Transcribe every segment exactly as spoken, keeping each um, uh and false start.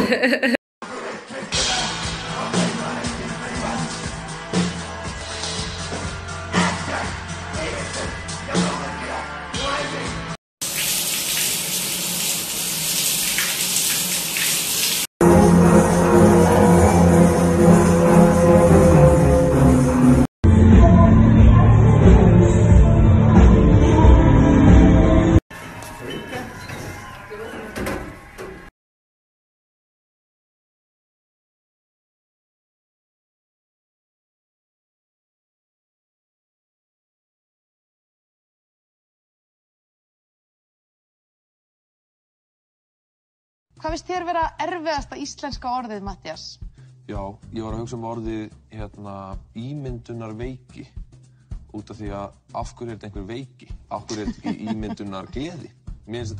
Hvað finnst þér vera erfiðasta íslenska orðið, Matthías? Já, ég var að hugsa um orðið hérna, ímyndunarveiki. Út af því að af hverju er þetta einhver veiki? Af hverju er þetta ekki ímyndunargleði? Mér finnst þetta...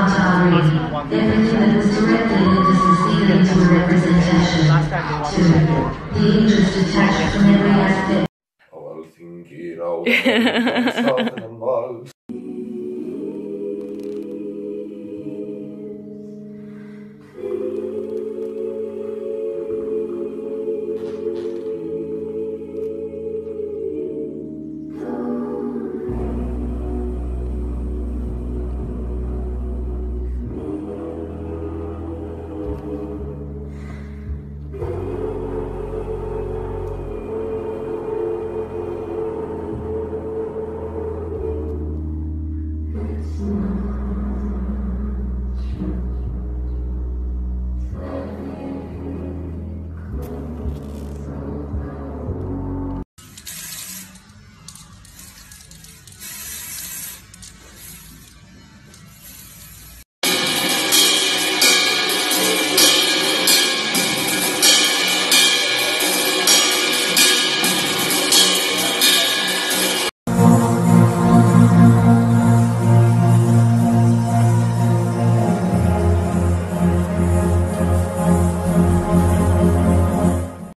Á Alþingi ráða staðan vald.